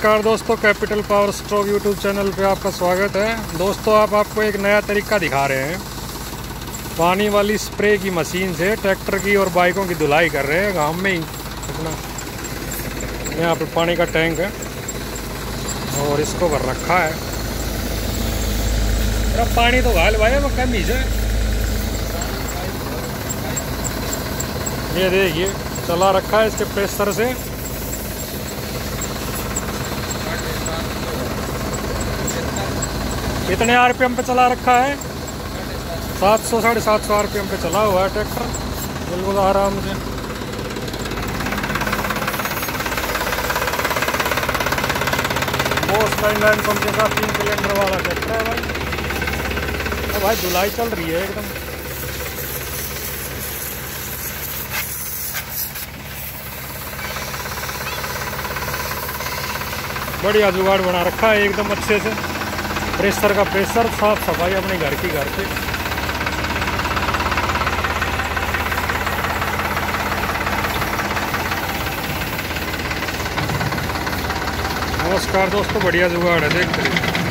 नमस्कार दोस्तों, capital power stroke YouTube channel पे आपका स्वागत है। दोस्तों आपको एक नया तरीका दिखा रहे हैं। पानी वाली स्प्रे की मशीन से ट्रैक्टर की और बाइकों की धुलाई कर रहे हैं गांव में ही अपना। यहाँ पे पानी का टैंक है और इसको भर रखा है। अब पानी तो घाल भाई वो कम ही है। ये देखिए चला रखा है इसके प्रेशर से। कितने आरपीएम पे चला रखा है? 700 750 आरपीएम पे चला हुआ है ट्रैक्टर, बिल्कुल आराम से। बोस का इंलाइन पंप के साथ 3 सिलेंडर वाला ट्रैक्टर है भाई। तो भाई धुलाई चल रही है एकदम। बढ़िया जुगाड़ बना रखा है एकदम अच्छे से। प्रेशर का प्रेशर, साफ सफाई अपने घर की घर पे। नमस्कार दोस्तों, बढ़िया जुगाड़ है, देखते रहिए।